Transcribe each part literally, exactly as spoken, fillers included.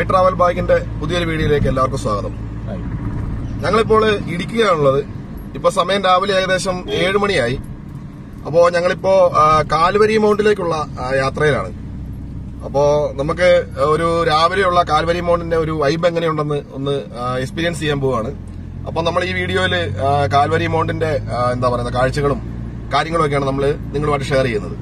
My travel ബാഗിന്റെ പുതിയൊരു വീഡിയോയിലേക്ക് എല്ലാവർക്കും സ്വാഗതം. ഞങ്ങളിപ്പോൾ ഇടുക്കിയിലാണുള്ളത്. ഇപ്പൊ സമയം രാവിലെ ഏകദേശം ഏഴ് മണിയായി. അപ്പോ ഞങ്ങളിപ്പോ കാൽവരി മൗണ്ടിലേക്കുള്ള യാത്രയിലാണ്. അപ്പോ നമുക്ക് ഒരു രാവിലെയുള്ള കാൽവരി മൗണ്ടിന്റെ ഒരു വൈബ് എങ്ങനെയുണ്ടെന്ന് ഒന്ന് എക്സ്പീരിയൻസ് ചെയ്യാൻ പോവാണ്. അപ്പൊ നമ്മൾ ഈ വീഡിയോയിൽ കാൽവരി മൗണ്ടിന്റെ എന്താ പറയുക കാഴ്ചകളും കാര്യങ്ങളും ഒക്കെയാണ് നമ്മൾ നിങ്ങളുമായിട്ട് ഷെയർ ചെയ്യുന്നത്.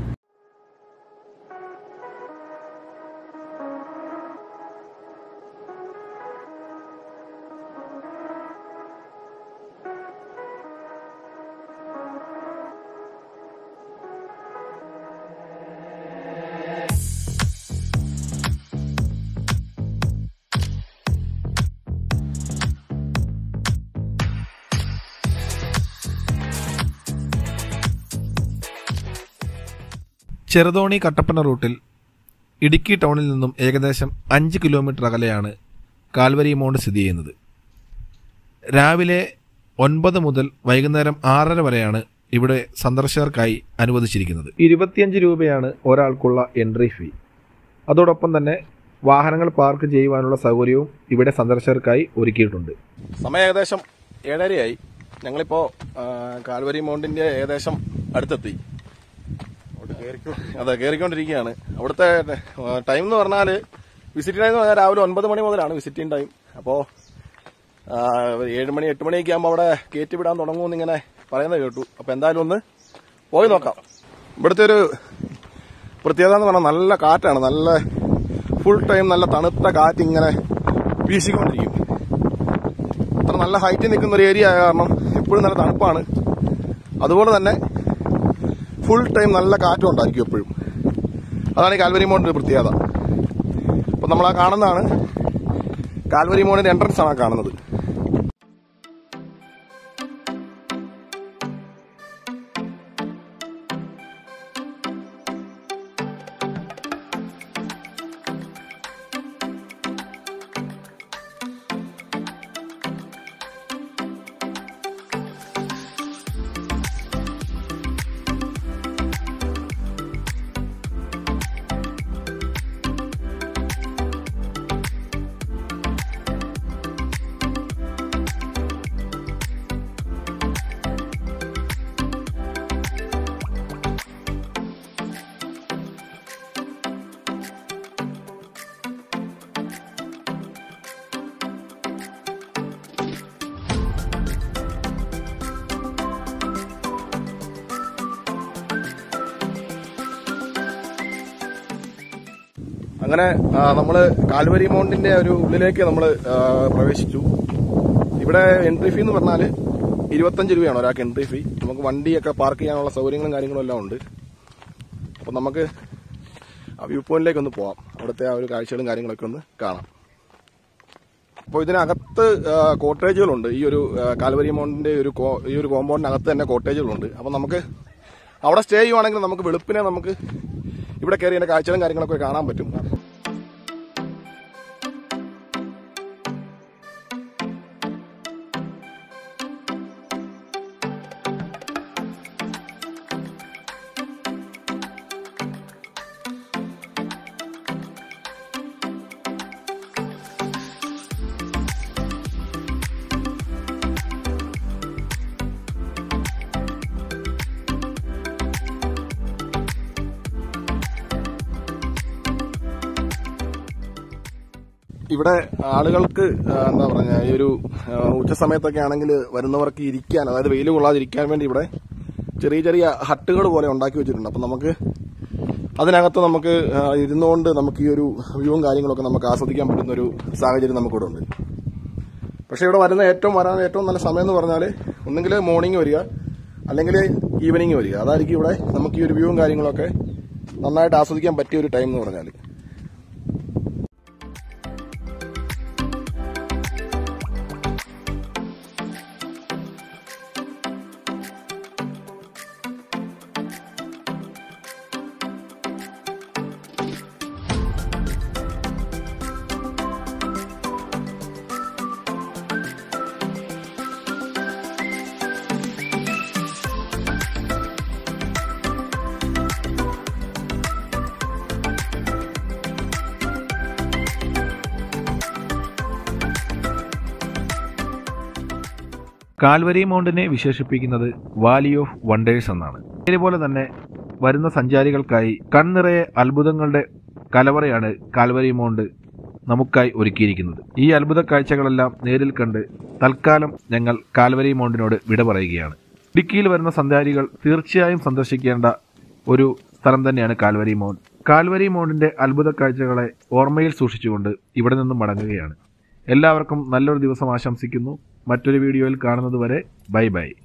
ചെറുതോണി കട്ടപ്പന റൂട്ടിൽ ഇടുക്കി ടൗണിൽ നിന്നും ഏകദേശം അഞ്ച് കിലോമീറ്റർ അകലെയാണ് കാൽവരി മൗണ്ട് സ്ഥിതി ചെയ്യുന്നത്. രാവിലെ ഒൻപത് മുതൽ വൈകുന്നേരം ആറര വരെയാണ് ഇവിടെ സന്ദർശകർക്കായി അനുവദിച്ചിരിക്കുന്നത്. ഇരുപത്തിയഞ്ച് രൂപയാണ് ഒരാൾക്കുള്ള എൻട്രി ഫീ. അതോടൊപ്പം തന്നെ വാഹനങ്ങൾ പാർക്ക് ചെയ്യുവാനുള്ള സൗകര്യവും ഇവിടെ സന്ദർശകർക്കായി ഒരുക്കിയിട്ടുണ്ട്. സമയം ഏകദേശം ഏഴരയായി. ഞങ്ങളിപ്പോ കാൽവരി മൗണ്ടിന്റെ ഏകദേശം അടുത്തെത്തി. അതെ, കയറിക്കൊണ്ടിരിക്കുകയാണ്. അവിടുത്തെ ടൈം എന്ന് പറഞ്ഞാൽ വിസിറ്റിംഗ് ടൈം എന്ന് പറഞ്ഞാൽ രാവിലെ ഒൻപത് മണി മുതലാണ് വിസിറ്റിംഗ് ടൈം. അപ്പോൾ ഏഴ് മണി എട്ട് മണിയൊക്കെ ആകുമ്പോൾ അവിടെ കയറ്റി വിടാൻ തുടങ്ങുമെന്ന് ഇങ്ങനെ പറയുന്നത് കേട്ടു. അപ്പോൾ എന്തായാലും ഒന്ന് പോയി നോക്കാം. ഇവിടുത്തെ ഒരു പ്രത്യേകത എന്ന് പറഞ്ഞാൽ നല്ല കാറ്റാണ്. നല്ല ഫുൾ ടൈം നല്ല തണുത്ത കാറ്റ് ഇങ്ങനെ വീശിക്കൊണ്ടിരിക്കും. അത്ര നല്ല ഹൈറ്റിൽ നിൽക്കുന്ന ഒരു ഏരിയ ആയ കാരണം എപ്പോഴും നല്ല തണുപ്പാണ്. അതുപോലെ തന്നെ ഫുൾ ടൈം നല്ല കാറ്റും ഉണ്ടായിരിക്കും എപ്പോഴും. അതാണ് ഈ കാൽവരി മൗണ്ടിന്റെ പ്രത്യേകത. അപ്പൊ നമ്മൾ ആ കാണുന്നതാണ് കാൽവരി മൗണ്ടിന്റെ എൻട്രൻസ് ആണ് കാണുന്നത്. അങ്ങനെ നമ്മള് കാൽവരി മൗണ്ടിന്റെ ഒരു ഉള്ളിലേക്ക് നമ്മൾ പ്രവേശിച്ചു. ഇവിടെ എൻട്രി ഫീ എന്ന് പറഞ്ഞാൽ ഇരുപത്തഞ്ച് രൂപയാണ് ഒരാൾക്ക് എൻട്രി ഫീ. നമുക്ക് വണ്ടിയൊക്കെ പാർക്ക് ചെയ്യാനുള്ള സൗകര്യങ്ങളും കാര്യങ്ങളും എല്ലാം ഉണ്ട്. അപ്പം നമുക്ക് ആ വ്യൂ പോയിന്റിലേക്ക് ഒന്ന് പോവാം. അവിടുത്തെ ആ ഒരു കാഴ്ചകളും കാര്യങ്ങളൊക്കെ ഒന്ന് കാണാം. അപ്പോൾ ഇതിനകത്ത് കോട്ടേജുകളുണ്ട്. ഈ ഒരു കാൽവരി മൗണ്ടിന്റെ ഒരു ഈ ഒരു കോമ്പൗണ്ടിനകത്ത് തന്നെ കോട്ടേജുകളുണ്ട്. അപ്പം നമുക്ക് അവിടെ സ്റ്റേ ചെയ്യുവാണെങ്കിൽ നമുക്ക് വെളുപ്പിനെ നമുക്ക് ഇവിടെ കയറി അതിന്റെ കാഴ്ചകളും കാര്യങ്ങളൊക്കെ കാണാൻ പറ്റും. ഇവിടെ ആളുകൾക്ക് എന്താ പറഞ്ഞ ഈ ഒരു ഉച്ച സമയത്തൊക്കെ ആണെങ്കിൽ വരുന്നവർക്ക് ഇരിക്കാൻ, അതായത് വെയിൽ കൊള്ളാതിരിക്കാൻ വേണ്ടി ഇവിടെ ചെറിയ ചെറിയ ഹട്ടുകൾ പോലെ ഉണ്ടാക്കി വെച്ചിട്ടുണ്ട്. അപ്പം നമുക്ക് അതിനകത്ത് നമുക്ക് ഇരുന്നുകൊണ്ട് നമുക്ക് ഈ ഒരു വ്യൂവും കാര്യങ്ങളൊക്കെ നമുക്ക് ആസ്വദിക്കാൻ പറ്റുന്ന ഒരു സാഹചര്യം നമുക്കിവിടെ ഉണ്ട്. പക്ഷെ ഇവിടെ വരുന്ന ഏറ്റവും വരാൻ ഏറ്റവും നല്ല സമയം എന്ന് പറഞ്ഞാൽ ഒന്നെങ്കിൽ മോർണിംഗ് വരിക അല്ലെങ്കിൽ ഈവനിങ് വരിക. അതായിരിക്കും ഇവിടെ നമുക്ക് ഈ ഒരു വ്യൂവും കാര്യങ്ങളൊക്കെ നന്നായിട്ട് ആസ്വദിക്കാൻ പറ്റിയ ഒരു ടൈം എന്ന് പറഞ്ഞാൽ. കാൽവരി മൗണ്ടിനെ വിശേഷിപ്പിക്കുന്നത് വാലി ഓഫ് വണ്ടേഴ്സ് എന്നാണ്. ഇതുപോലെ തന്നെ വരുന്ന സഞ്ചാരികൾക്കായി കൺനിറയെ അത്ഭുതങ്ങളുടെ കലവറയാണ് കാൽവരി മൗണ്ട് നമുക്കായി ഒരുക്കിയിരിക്കുന്നത്. ഈ അത്ഭുത കാഴ്ചകളെല്ലാം നേരിൽ കണ്ട് തൽക്കാലം ഞങ്ങൾ കാൽവരി മൗണ്ടിനോട് വിട പറയുകയാണ്. ഇടുക്കിയിൽ വരുന്ന സഞ്ചാരികൾ തീർച്ചയായും സന്ദർശിക്കേണ്ട ഒരു സ്ഥലം തന്നെയാണ് കാൽവരി മൗണ്ട്. കാൽവരി മൗണ്ടിന്റെ അത്ഭുത കാഴ്ചകളെ ഓർമ്മയിൽ സൂക്ഷിച്ചുകൊണ്ട് ഇവിടെ നിന്നും മടങ്ങുകയാണ്. എല്ലാവർക്കും നല്ലൊരു ദിവസം ആശംസിക്കുന്നു. മറ്റൊരു വീഡിയോയിൽ കാണുന്നത് വരെ ബൈ ബൈ.